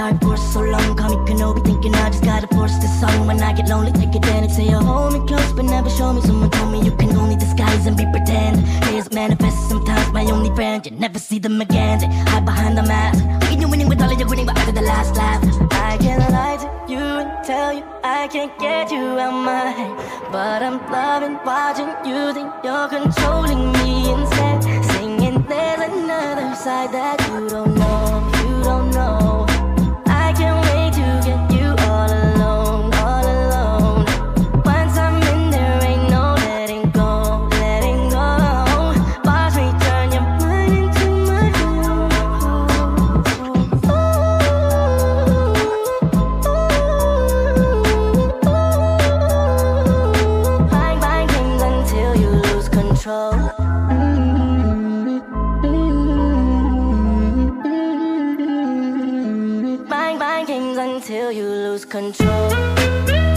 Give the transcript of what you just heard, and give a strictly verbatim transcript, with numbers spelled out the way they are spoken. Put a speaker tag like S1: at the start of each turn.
S1: dark for so long. Call me Kenobi, thinking I just gotta force this song. When I get lonely, take advantage. Say you hold me close, but never show me. Someone told me you can only disguise and be pretend. Tears manifest sometimes, my only friend. You never see them again. They hide behind the mask. Thinking you're winning with all of your winning, but after the last laugh, I can't lie to you and tell you I can't get you out my head. But I'm loving watching you think you're controlling me instead. Singing there's another side that you don't know, you don't know. I can't wait to get you all alone, all alone. Once I'm in there ain't no letting go, letting go. Watch me turn your mind into my own. Bang bang games until you lose control. Bang bang games until you lose control.